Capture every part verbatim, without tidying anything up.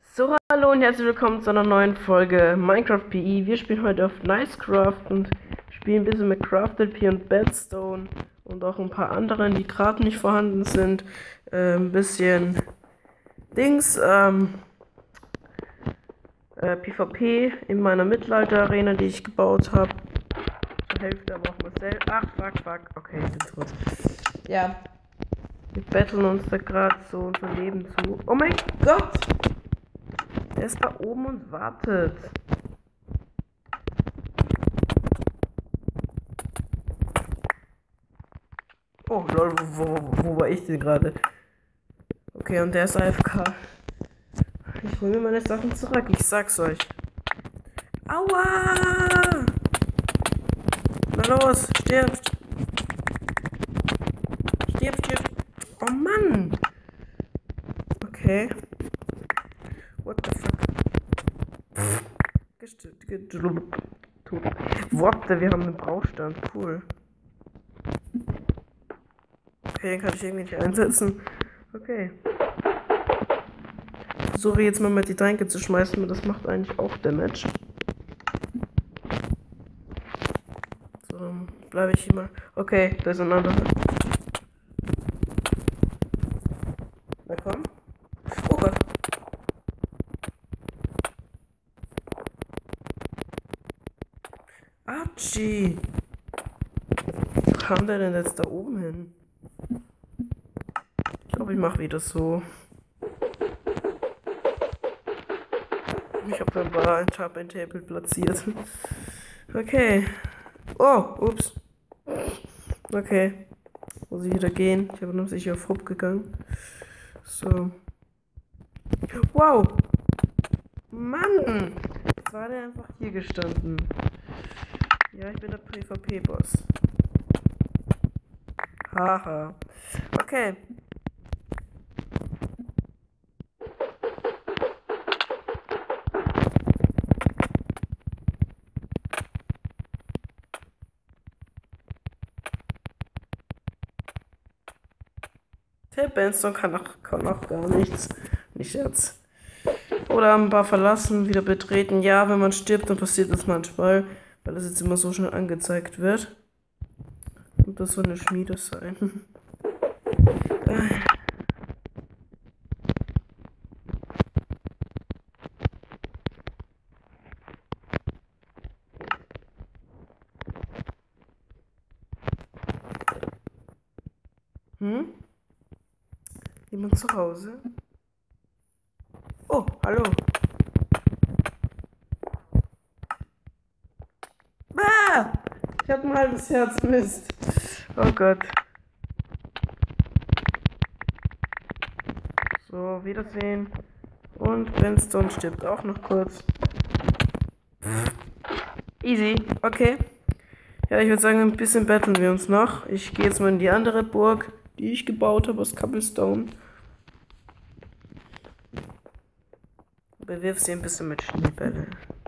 So, hallo und herzlich willkommen zu einer neuen Folge Minecraft P I. Wir spielen heute auf Nicecraft und spielen ein bisschen mit Crafted P und Bedstone und auch ein paar anderen, die gerade nicht vorhanden sind. Äh, ein bisschen Dings, ähm, äh, PvP in meiner Mittelalter-Arena, die ich gebaut habe. Zur Hälfte aber auch Marcel. Ach, fuck, fuck. Okay, ich bin tot. Ja. Wir betteln uns da gerade so unser Leben zu. Oh mein Gott! Der ist da oben und wartet. Oh lol, wo, wo, wo war ich denn gerade? Okay, und der ist A F K. Ich hole mir meine Sachen zurück, ich sag's euch. Aua! Na los, stirb! Stirb, stirb! Oh Mann! Okay. What the fuck? Gestimmt, gestimmt. What the, wir haben einen Brauchstand, cool. Okay, den kann ich irgendwie nicht einsetzen. Okay. Versuche jetzt mal mit die Tränke zu schmeißen, aber das macht eigentlich auch Damage. So, dann bleibe ich hier mal. Okay, da ist ein anderer. Na komm. Oh Gott. Atschi. Wo kam der denn jetzt da oben hin? Ich glaube, ich mache wieder so. Ich habe ein paar Enchantment Table platziert. Okay. Oh, ups. Okay. Muss ich wieder gehen. Ich habe noch sicher auf Hub gegangen. So. Wow. Mann. Jetzt war der einfach hier gestanden. Ja, ich bin der PvP-Boss. Haha. Okay. Der Bedstone kann auch, kann auch gar nichts. Nicht jetzt. Oder ein paar verlassen, wieder betreten. Ja, wenn man stirbt, dann passiert das manchmal, weil das jetzt immer so schnell angezeigt wird. Und das soll eine Schmiede sein. Hm? Jemand zu Hause? Oh, hallo. Ah! Ich hab ein halbes Herz, Mist. Oh Gott. So, Wiedersehen. Und Bedstone stirbt auch noch kurz. Easy, okay. Ja, ich würde sagen, ein bisschen betteln wir uns noch. Ich gehe jetzt mal in die andere Burg, die ich gebaut habe aus Cobblestone. Bewirf sie ein bisschen mit Schneebälle.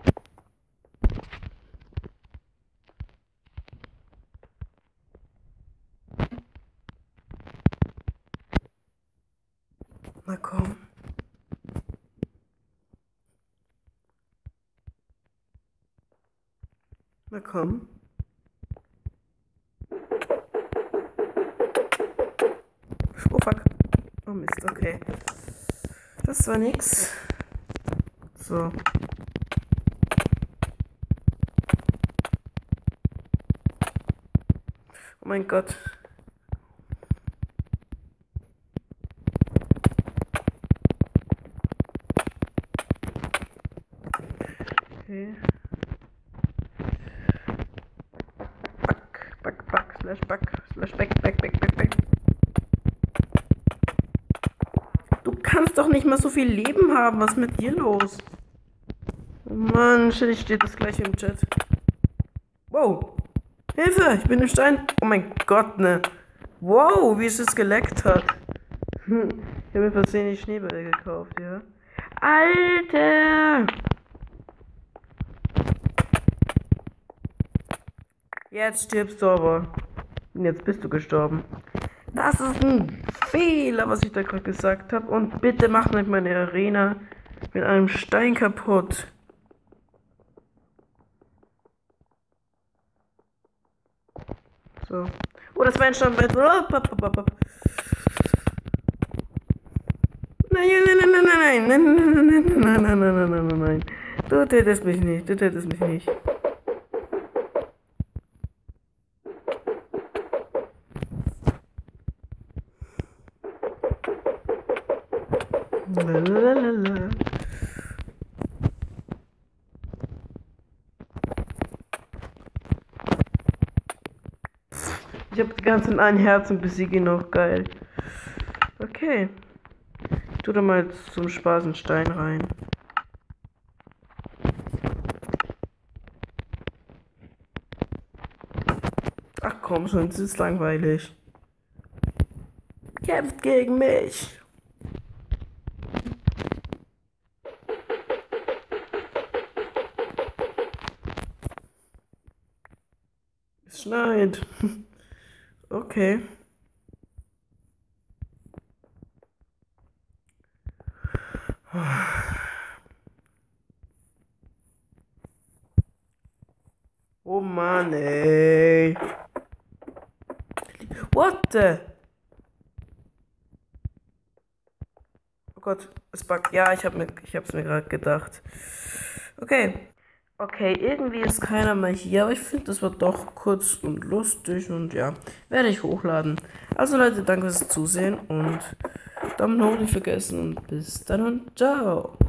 Na komm. Na komm. Oh fuck. Oh Mist, okay. Das war nix. So. Oh mein Gott. Okay. Back, back, back, slash back, slash back, back, back, back, back. Du kannst doch nicht mal so viel Leben haben. Was ist mit dir los? Oh Mann, shit, steht das gleich im Chat. Wow. Hilfe, ich bin im Stein. Oh mein Gott, ne. Wow, wie es es geleckt hat. Hm, ich habe mir versehentlich Schneebälle gekauft, ja. Alter! Jetzt stirbst du aber. Und jetzt bist du gestorben. Das ist ein Fehler, was ich da gerade gesagt habe. Und bitte mach nicht meine Arena Mit einem Stein kaputt. So. Oh, das war ein Steinbett. Nein, nein, nein, nein, nein, nein, nein, nein, nein, nein, nein, nein, nein, nein, nein. Du tötest mich nicht, du tötest mich nicht. Lalalala. Ich habe die ganzen ein Herz und besiege ihn noch. Geil. Okay. Ich tue da mal zum Spaß einen Stein rein. Ach komm schon, es ist langweilig. Kämpft gegen mich. Es schneit. Okay. Oh Mann, ey. What the? Oh Gott, es buggt. Ja, ich hab mir, ich hab's mir gerade gedacht. Okay. Okay, irgendwie ist keiner mehr hier, aber ich finde, das war doch kurz und lustig und ja, werde ich hochladen. Also Leute, danke fürs Zusehen und Daumen hoch nicht vergessen und bis dann und ciao.